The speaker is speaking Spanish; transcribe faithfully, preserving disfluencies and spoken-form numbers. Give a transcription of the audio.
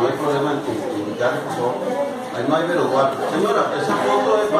hay problema en tu, tu- ya reposó. Ahí no hay verdugo. Señora, esa foto es